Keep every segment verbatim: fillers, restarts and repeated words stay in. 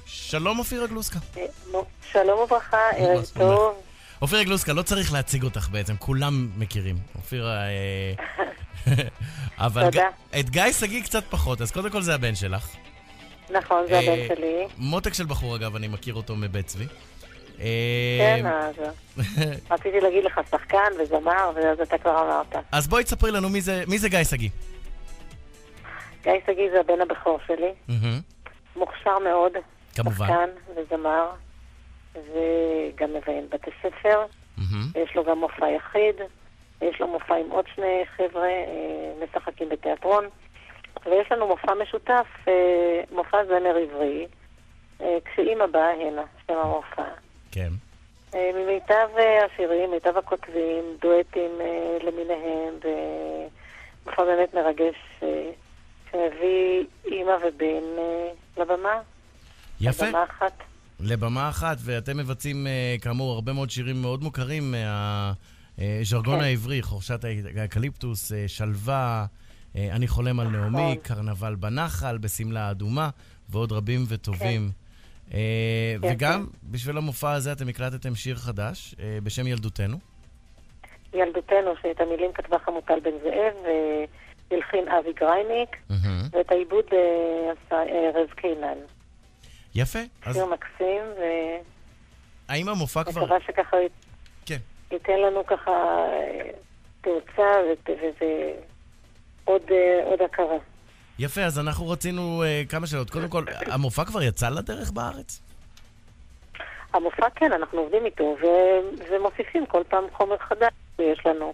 שלום אופירה גלוסקה. שלום וברכה, ערב טוב. אופירה גלוסקה, לא צריך להציג אותך בעצם, כולם מכירים. אופירה... אבל את גיא שגיא קצת פחות, אז קודם כל זה הבן שלך. נכון, זה הבן שלי. מותק של בחור אגב, אני מכיר אותו מבית צבי. כן, אז רציתי להגיד לך שחקן וזמר, ואז אתה כבר אמרת. אז בואי תספרי לנו מי זה גיא שגיא. גיא שגיא זה הבן הבכור שלי. מוכשר מאוד. כמובן. שחקן וזמר, וגם מביים בתי ספר. יש לו גם מופע יחיד. יש לו מופע עם עוד שני חבר'ה, משחקים בתיאטרון. ויש לנו מופע משותף, מופע זמר עברי, כשאימא באה הנה, שם המופע. כן. ממיטב השירים, מיטב הכותבים, דואטים למיניהם, ומופע באמת מרגש שמביא אימא ובן לבמה. יפה. לבמה אחת. לבמה אחת, ואתם מבצעים כאמור הרבה מאוד שירים מאוד מוכרים מהז'רגון העברי, חורשת האקליפטוס, שלווה, אני חולם על נעמי, קרנבל בנחל, בסמלה אדומה, ועוד רבים וטובים. וגם בשביל המופע הזה אתם הקלטתם שיר חדש בשם ילדותנו. ילדותנו, שאת המילים כתבה חמוטל בן זאב, והלחין אבי גרייניק, ואת העיבוד עשה רז קינן. יפה. שיר מקסים, ו... האם המופע כבר... מקווה שככה ייתן לנו ככה תאוצה וזה עוד הכרה. יפה, אז אנחנו רצינו כמה שאלות. קודם כל, המופע כבר יצא לדרך בארץ? המופע כן, אנחנו עובדים איתו, ומוסיפים כל פעם חומר חדש שיש לנו.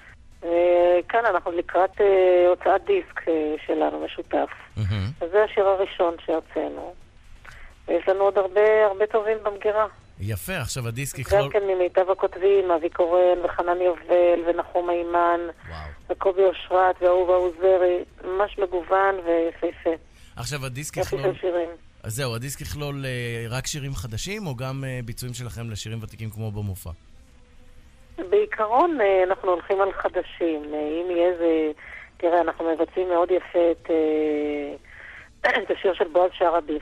וכאן אנחנו לקראת הוצאת דיסק שלנו משותף. אז זה השיר הראשון שהוצאנו. ויש לנו עוד הרבה, הרבה טובים במגירה. יפה, עכשיו הדיסק יכלול... גם כן ממיטב הכותבים, אבי קורן וחנן יובל ונחום אימן, וקובי אושרת ואהובה עוזרי, ממש מגוון ויפהפה. עכשיו הדיסק יכלול... אז זהו, הדיסק יכלול רק שירים חדשים, או גם ביצועים שלכם לשירים ותיקים כמו במופע? בעיקרון אנחנו הולכים על חדשים. אם יהיה זה... תראה, אנחנו מבצעים מאוד יפה את, את השיר של בועז שרעבי.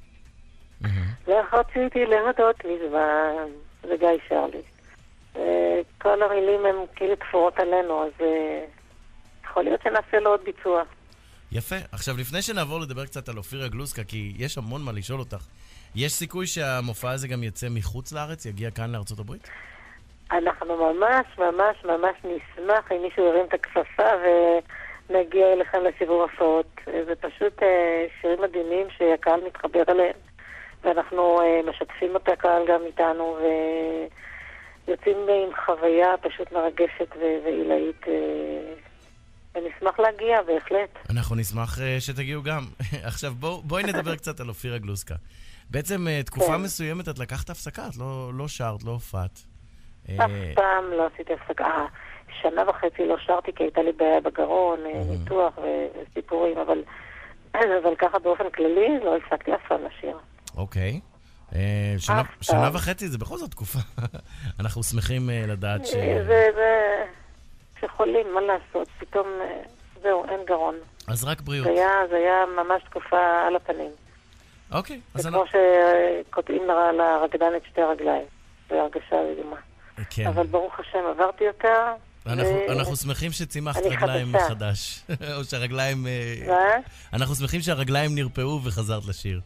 ורציתי להודות מזמן, זה גיא שרלי. כל המילים הם כאילו תפורות עלינו, אז יכול להיות שנעשה לו עוד ביצוע. יפה. עכשיו, לפני שנעבור לדבר קצת על אופירה גלוסקה, כי יש המון מה לשאול אותך, יש סיכוי שהמופע הזה גם יצא מחוץ לארץ, יגיע כאן לארצות הברית? אנחנו ממש, ממש, ממש נשמח אם מישהו ירים את הכפפה ונגיע אליכם לסיבוב הפעות. זה פשוט שירים מדהימים שהקהל מתחבר אליהם. ואנחנו uh, משתפים את הקהל גם איתנו, ויוצאים עם חוויה פשוט מרגשת ועילאית, uh, ונשמח להגיע, בהחלט. אנחנו נשמח uh, שתגיעו גם. עכשיו בוא, בואי נדבר קצת על אופירה גלוסקה. בעצם uh, תקופה כן. מסוימת את לקחת הפסקה, את לא, לא שרת, לא הופעת. אף פעם לא עשיתי הפסקה. שנה וחצי לא שרתי, כי הייתה לי בעיה בגרון, mm-hmm. ניתוח וסיפורים, אבל, אבל ככה באופן כללי לא הפסקתי אף פעם לשיר. אוקיי. שנה, שנה וחצי זה בכל זאת תקופה. אנחנו שמחים לדעת ש... זה, זה... שחולים, מה לעשות? פתאום, זהו, אין גרון. אז רק בריאות. זה היה, זה היה ממש תקופה על הפנים. אוקיי. זה כמו שקוטעים לרקדן את שתי הרגליים. זה הרגשה לדומה. כן. אבל ברוך השם, עברתי אותה. אנחנו, ו... אנחנו שמחים שצימחת רגליים חדשה. מחדש. או שהרגליים... מה? אנחנו שמחים שהרגליים נרפאו וחזרת לשיר.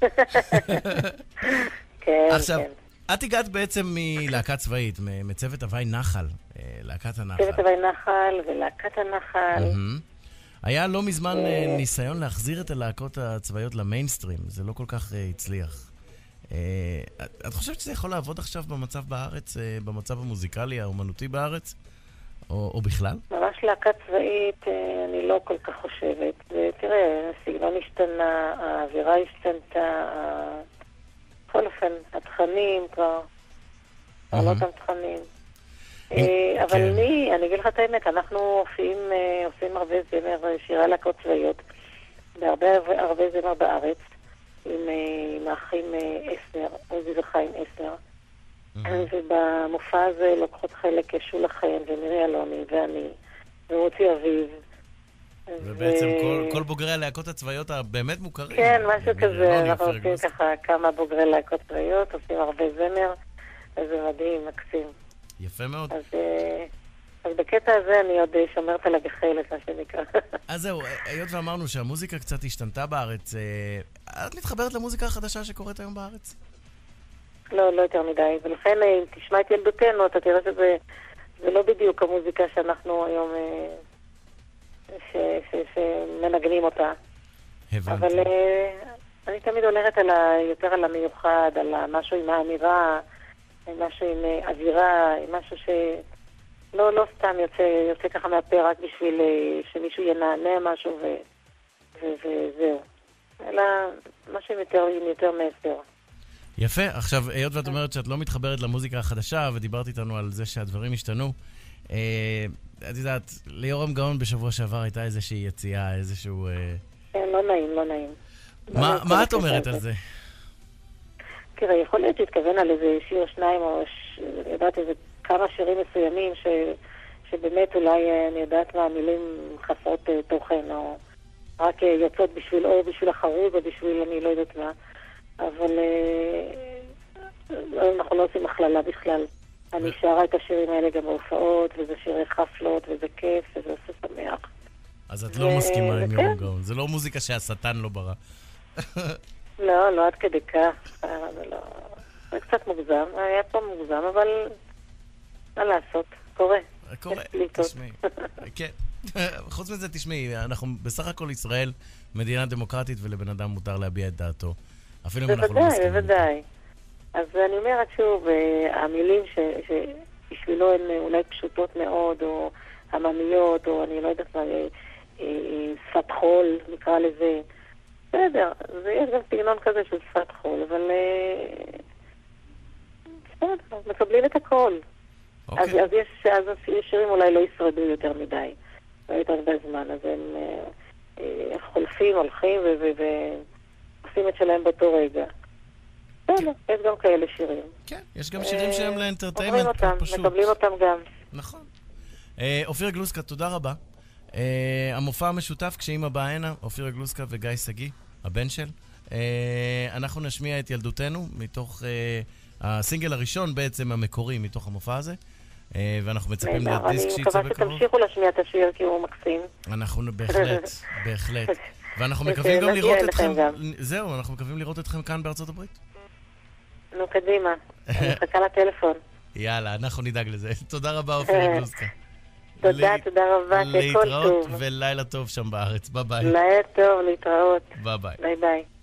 כן, עכשיו, כן. את הגעת בעצם מלהקה צבאית, מצוות הווי נחל, להקת הנחל. צוות הווי נחל ולהקת הנחל. היה לא מזמן ניסיון להחזיר את הלהקות הצבאיות למיינסטרים, זה לא כל כך הצליח. את חושבת שזה יכול לעבוד עכשיו במצב בארץ, במצב המוזיקלי, האומנותי בארץ, או, או בכלל? ממש להקה צבאית, אני לא כל כך חושבת. תראה, הסגנון השתנה, האווירה השתנתה, בכל אופן, התכנים כבר, כבר לא אותם תכנים. אבל אני, אני אגיד לך את האמת, אנחנו עושים, עושים הרבה זמר, שירי להקות צבאיות, בהרבה הרבה זמר בארץ, עם האחים עשר, עוזי וחיים עשר. ובמופע הזה לוקחות חלק שולה חן ומירי אלוני ואני ומוצי אביב ובעצם כל בוגרי הלהקות הצבאיות הבאמת מוכרים. כן, משהו כזה, אנחנו עושים ככה כמה בוגרי להקות צבאיות, עושים הרבה זמר, וזה מדהים, מקסים. יפה מאוד. אז בקטע הזה אני עוד שומרת על הגחלת, מה שנקרא. אז זהו, היות ואמרנו שהמוזיקה קצת השתנתה בארץ, את מתחברת למוזיקה החדשה שקורית היום בארץ? לא, לא יותר מדי, ולכן אם תשמע את ילדותנו, אתה תראה שזה לא בדיוק המוזיקה שאנחנו היום שמנגנים אותה. הבנתי. אבל אני תמיד הולכת יותר על המיוחד, על משהו עם האמירה, משהו עם אווירה, משהו ש... לא, לא סתם יוצא, יוצא ככה מהפה רק בשביל שמישהו ינענה משהו ו... ו... וזהו. אלא משהו עם יותר, עם יותר מסר. יפה. עכשיו, היות ואת אומרת שאת לא מתחברת למוזיקה החדשה, ודיברת איתנו על זה שהדברים השתנו, אה, את יודעת, ליורם גאון בשבוע שעבר הייתה איזושהי יציאה, איזשהו... אה... כן, לא נעים, לא נעים. מה, מה את אומרת על זה? תראה, יכול להיות שהתכוון על איזה שיר שניים, או ש... יודעת, איזה כמה שירים מסוימים ש... שבאמת אולי, אני יודעת מה, המילים חסרות תוכן, או רק יוצאות בשביל, או בשביל החרוג, או בשביל אני לא יודעת מה. אבל אנחנו לא עושים הכללה בכלל. אני שרה את השירים האלה גם בהופעות, וזה שירי חפלות, וזה כיף, וזה עושה שמח. אז את לא מסכימה עם יורם גאון. זה לא מוזיקה שהשטן לא ברא. לא, לא עד כדי כך. זה קצת מוגזם. היה פה מוגזם, אבל מה לעשות? קורה. קורה, תשמעי. כן. חוץ מזה, תשמעי, אנחנו בסך הכל ישראל, מדינה דמוקרטית, ולבן אדם מותר להביע את דעתו. אפילו אם אנחנו לא מסכימים. בוודאי, בוודאי. אז אני אומרת שוב, המילים שבשבילו הן אולי פשוטות מאוד, או עממיות, או אני לא יודעת מה, שפת חול, נקרא לזה. בסדר, יש גם סגנון כזה של שפת חול, אבל בסדר, מקבלים את הכל. אז יש שירים אולי לא ישרדו יותר מדי, לא יותר מדי זמן, אז הם חולפים, הולכים ועושים את שלהם באותו רגע. בסדר, יש גם כאלה שירים. כן, יש גם שירים שהם לאנטרטיימנט פשוט. מקבלים אותם גם. נכון. אופירה גלוסקה, תודה רבה. המופע המשותף כשאמא באה הנה, אופירה גלוסקה וגיא סגי, הבן של. אנחנו נשמיע את ילדותנו מתוך הסינגל הראשון בעצם המקורי מתוך המופע הזה. ואנחנו מצפים לדיסק שיצא בקרוב. אני מקווה שתמשיכו להשמיע את השיר כי הוא מקסים. אנחנו בהחלט, בהחלט. ואנחנו מקווים גם לראות אתכם, זהו, אנחנו מקווים לראות אתכם כאן בארצות הברית. נו, קדימה. אני מחכה לטלפון. יאללה, אנחנו נדאג לזה. תודה רבה, אופירה גלוסקה. תודה, תודה רבה. להתראות ולילה טוב שם בארץ. ביי ביי. לילה טוב, להתראות. ביי ביי. ביי ביי.